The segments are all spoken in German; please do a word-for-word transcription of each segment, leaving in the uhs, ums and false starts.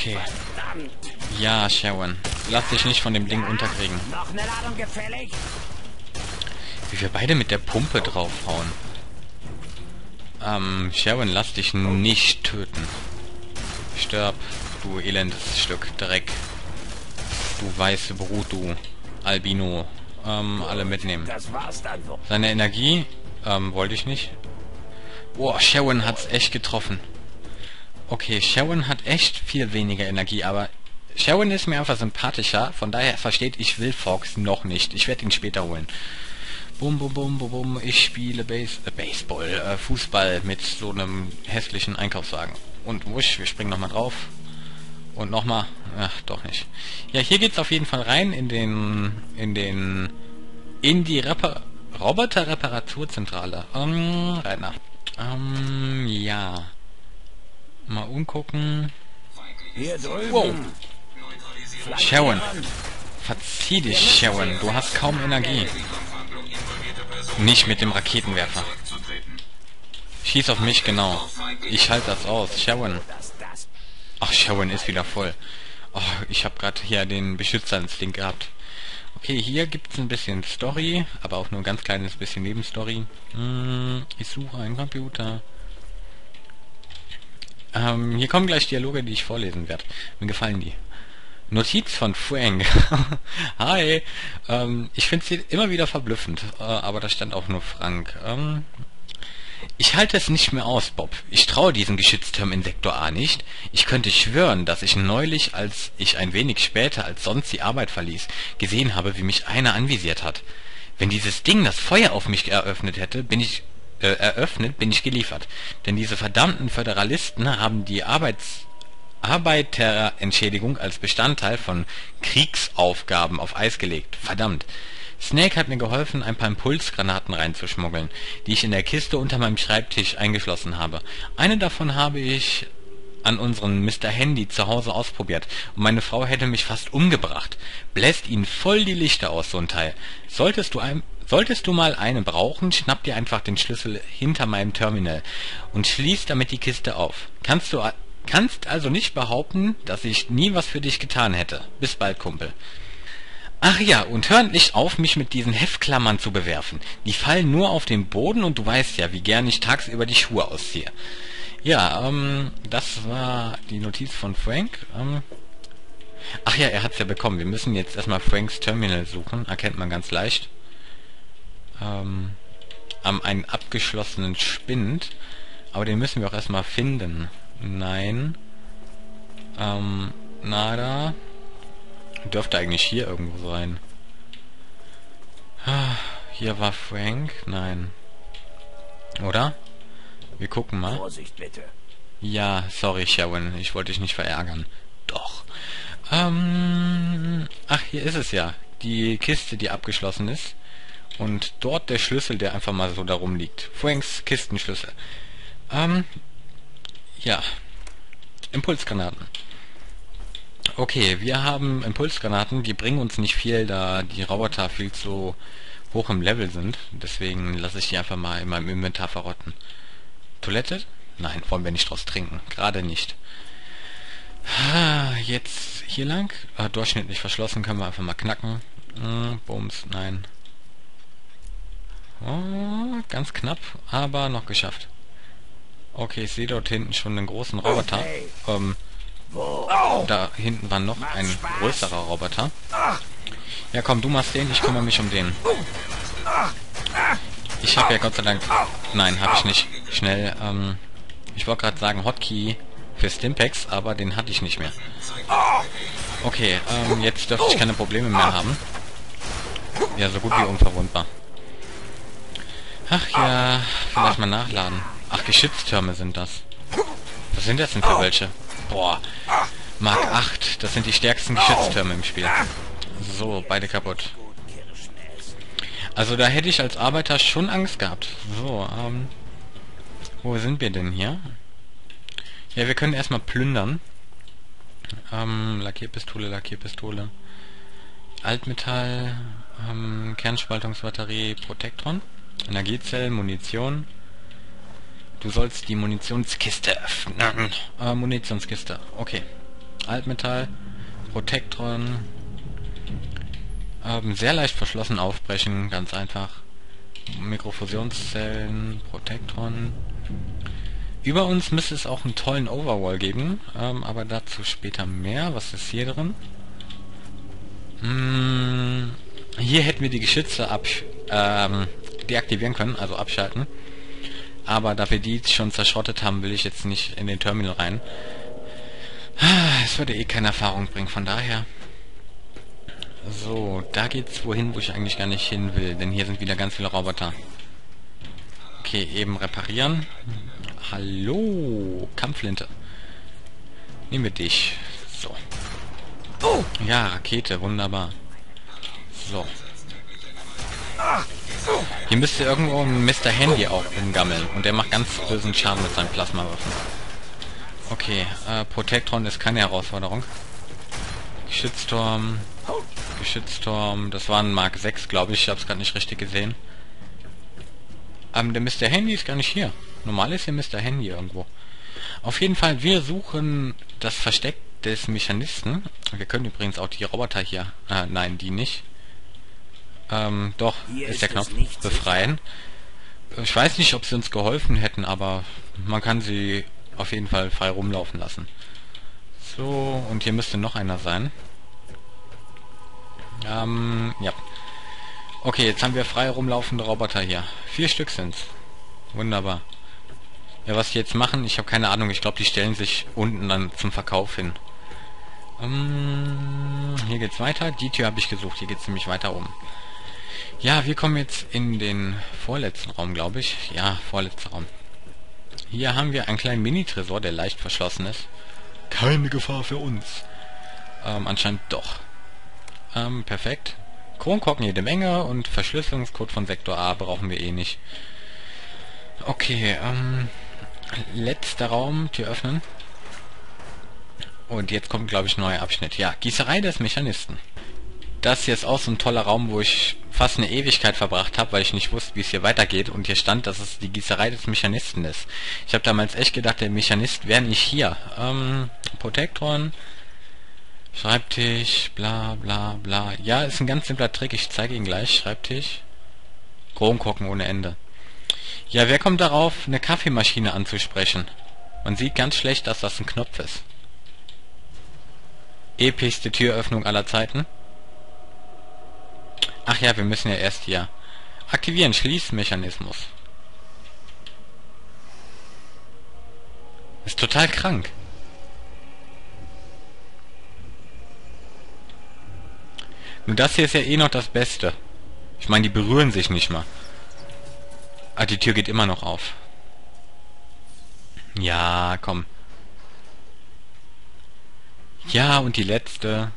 Okay. Ja, Sharon. Lass dich nicht von dem Ding unterkriegen. Noch eine Ladung gefällig? Wie wir beide mit der Pumpe draufhauen. Ähm, Sharon, lass dich nicht töten. Stirb, du elendes Stück Dreck. Du weiße Brut, du Albino. Ähm, alle mitnehmen. Das war's dann wohl. Seine Energie, ähm, wollte ich nicht. Boah, Sharon hat's echt getroffen. Okay, Sharon hat echt viel weniger Energie, aber Sharon ist mir einfach sympathischer, von daher versteht, ich will Fox noch nicht. Ich werde ihn später holen. Bum, bum, bum, bum, bum, ich spiele Base, äh, Baseball, äh, Fußball mit so einem hässlichen Einkaufswagen. Und wusch, wir springen nochmal drauf. Und nochmal, ach, doch nicht. Ja, hier geht's auf jeden Fall rein in den, in den, in die Repar Roboter-Reparaturzentrale. Ähm, Rainer. Ähm, ja. Mal umgucken. Hier drüben. Wow. Sharon. Verzieh dich, Sharon. Du hast kaum Energie. Nicht mit dem Raketenwerfer. Schieß auf mich, genau. Ich halte das aus. Sharon. Ach, Sharon ist wieder voll. Oh, ich habe gerade hier den Beschützerinstinkt gehabt. Okay, hier gibt es ein bisschen Story, aber auch nur ein ganz kleines bisschen Nebenstory. Hm, ich suche einen Computer. Ähm, hier kommen gleich Dialoge, die ich vorlesen werde. Mir gefallen die. Notiz von Frank. Hi. Ähm, ich finde sie immer wieder verblüffend, äh, aber da stand auch nur Frank. Ähm, ich halte es nicht mehr aus, Bob. Ich traue diesen Geschützturm in Sektor A nicht. Ich könnte schwören, dass ich neulich, als ich ein wenig später als sonst die Arbeit verließ, gesehen habe, wie mich einer anvisiert hat. Wenn dieses Ding das Feuer auf mich eröffnet hätte, bin ich äh, eröffnet, bin ich geliefert. Denn diese verdammten Föderalisten haben die Arbeits Arbeiterentschädigung als Bestandteil von Kriegsaufgaben auf Eis gelegt. Verdammt. Snake hat mir geholfen, ein paar Impulsgranaten reinzuschmuggeln, die ich in der Kiste unter meinem Schreibtisch eingeschlossen habe. Eine davon habe ich an unseren Mister Handy zu Hause ausprobiert und meine Frau hätte mich fast umgebracht. Bläst ihnen voll die Lichter aus, so ein Teil. Solltest du ein, solltest du mal eine brauchen, schnapp dir einfach den Schlüssel hinter meinem Terminal und schließ damit die Kiste auf. Kannst du kannst also nicht behaupten, dass ich nie was für dich getan hätte. Bis bald, Kumpel. Ach ja, und hör nicht auf, mich mit diesen Heftklammern zu bewerfen. Die fallen nur auf den Boden und du weißt ja, wie gern ich tagsüber die Schuhe ausziehe. Ja, ähm, das war die Notiz von Frank. Ähm, ach ja, er hat's ja bekommen. Wir müssen jetzt erstmal Franks Terminal suchen. Erkennt man ganz leicht. Ähm, am einen abgeschlossenen Spind. Aber den müssen wir auch erstmal finden. Nein. Ähm, nada. Dürfte eigentlich hier irgendwo sein. Hier war Frank. Nein. Oder? Wir gucken mal. Vorsicht bitte. Ja, sorry, Sharon. Ich wollte dich nicht verärgern. Doch. Ähm, ach, hier ist es ja. Die Kiste, die abgeschlossen ist. Und dort der Schlüssel, der einfach mal so darum liegt. Franks Kistenschlüssel. Ähm, ja. Impulsgranaten. Okay, wir haben Impulsgranaten, die bringen uns nicht viel, da die Roboter viel zu hoch im Level sind. Deswegen lasse ich die einfach mal in meinem Inventar verrotten. Toilette? Nein, wollen wir nicht draus trinken. Gerade nicht. Jetzt hier lang. Ah, durchschnittlich verschlossen, können wir einfach mal knacken. Hm, Bums, nein. Oh, ganz knapp, aber noch geschafft. Okay, ich sehe dort hinten schon einen großen Roboter. Okay. Ähm, Wo? da hinten war noch ein größerer Roboter. Ja komm, du machst den, ich kümmere mich um den. Ich habe ja Gott sei Dank... Nein, habe ich nicht. Schnell, ähm... ich wollte gerade sagen Hotkey für Stimpaks, aber den hatte ich nicht mehr. Okay, ähm, jetzt dürfte ich keine Probleme mehr haben. Ja, so gut wie unverwundbar. Ach ja, vielleicht mal nachladen. Ach, Geschütztürme sind das. Was sind das denn für welche? Boah, Mark acht, das sind die stärksten Geschütztürme im Spiel. So, beide kaputt. Also da hätte ich als Arbeiter schon Angst gehabt. So, ähm... wo sind wir denn hier? Ja, wir können erstmal plündern. Ähm, Lackierpistole, Lackierpistole. Altmetall, ähm, Kernspaltungsbatterie, Protektron. Energiezellen, Munition. Du sollst die Munitionskiste öffnen. Äh, Munitionskiste, okay. Altmetall, Protektron, ähm, sehr leicht verschlossen aufbrechen, ganz einfach. Mikrofusionszellen, Protektron. Über uns müsste es auch einen tollen Overwall geben, ähm, aber dazu später mehr. Was ist hier drin? Hm, hier hätten wir die Geschütze ab, ähm, deaktivieren können, also abschalten. Aber da wir die schon zerschrottet haben, will ich jetzt nicht in den Terminal rein. Es würde eh keine Erfahrung bringen, von daher. So, da geht's wohin, wo ich eigentlich gar nicht hin will, denn hier sind wieder ganz viele Roboter. Okay, eben reparieren. Hallo, Kampfflinte. Nehmen wir dich. So. Ja, Rakete, wunderbar. So. Hier müsste irgendwo ein Mister Handy auch rumgammeln. Und der macht ganz bösen Schaden mit seinen Plasmawaffen. Okay, äh, Protektron ist keine Herausforderung. Geschützturm. Geschützturm. Das war ein Mark sechs, glaube ich. Ich habe es gerade nicht richtig gesehen. Ähm, der Mister Handy ist gar nicht hier. Normal ist hier Mister Handy irgendwo. Auf jeden Fall, wir suchen das Versteck des Mechanisten. Wir können übrigens auch die Roboter hier... Äh, nein, die nicht. Ähm, doch, Hier ist der ist es Knopf. nicht Befreien. Ich weiß nicht, ob sie uns geholfen hätten, aber man kann sie auf jeden Fall frei rumlaufen lassen. So, und hier müsste noch einer sein. Ähm, ja. Okay, jetzt haben wir frei rumlaufende Roboter hier. Vier Stück sind's. Wunderbar. Ja, was die jetzt machen, ich habe keine Ahnung. Ich glaube, die stellen sich unten dann zum Verkauf hin. Ähm, hier geht's weiter. Die Tür habe ich gesucht. Hier geht's nämlich weiter oben. Ja, wir kommen jetzt in den vorletzten Raum, glaube ich. Ja, vorletzter Raum. Hier haben wir einen kleinen Mini-Tresor, der leicht verschlossen ist. Keine Gefahr für uns. Ähm, anscheinend doch. Ähm, perfekt. Kronkorken jede Menge und Verschlüsselungscode von Sektor A brauchen wir eh nicht. Okay, ähm... letzter Raum, Tür öffnen. Und jetzt kommt, glaube ich, ein neuer Abschnitt. Ja, Gießerei des Mechanisten. Das hier ist auch so ein toller Raum, wo ich fast eine Ewigkeit verbracht habe, weil ich nicht wusste, wie es hier weitergeht. Und hier stand, dass es die Gießerei des Mechanisten ist. Ich habe damals echt gedacht, der Mechanist wäre nicht hier. Ähm, Protektron, Schreibtisch, bla bla bla. Ja, ist ein ganz simpler Trick, ich zeige ihn gleich. Schreibtisch, Kronkorken ohne Ende. Ja, wer kommt darauf, eine Kaffeemaschine anzusprechen? Man sieht ganz schlecht, dass das ein Knopf ist. Epischste Türöffnung aller Zeiten. Ach ja, wir müssen ja erst hier aktivieren, Schließmechanismus. Ist total krank. Nur das hier ist ja eh noch das Beste. Ich meine, die berühren sich nicht mal. Ah, die Tür geht immer noch auf. Ja, komm. Ja, und die letzte.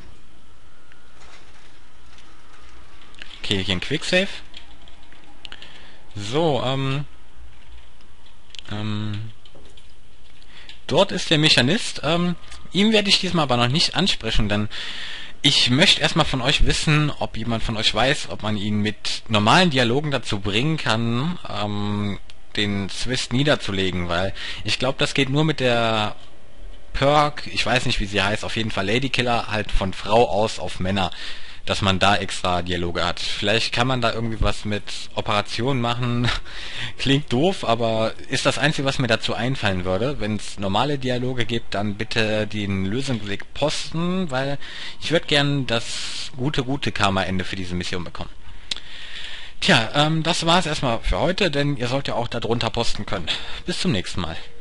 Okay, hier ein Quicksave. So, ähm... Ähm... Dort ist der Mechanist. Ähm, ihm werde ich diesmal aber noch nicht ansprechen, denn ich möchte erstmal von euch wissen, ob jemand von euch weiß, ob man ihn mit normalen Dialogen dazu bringen kann, ähm, den Zwist niederzulegen, weil ich glaube, das geht nur mit der Perk, ich weiß nicht, wie sie heißt, auf jeden Fall Ladykiller, halt von Frau aus auf Männer, dass man da extra Dialoge hat. Vielleicht kann man da irgendwie was mit Operationen machen. Klingt doof, aber ist das Einzige, was mir dazu einfallen würde. Wenn es normale Dialoge gibt, dann bitte den Lösungsweg posten, weil ich würde gern das gute, gute Karma-Ende für diese Mission bekommen. Tja, ähm, das war es erstmal für heute, denn ihr sollt ja auch darunter posten können. Bis zum nächsten Mal.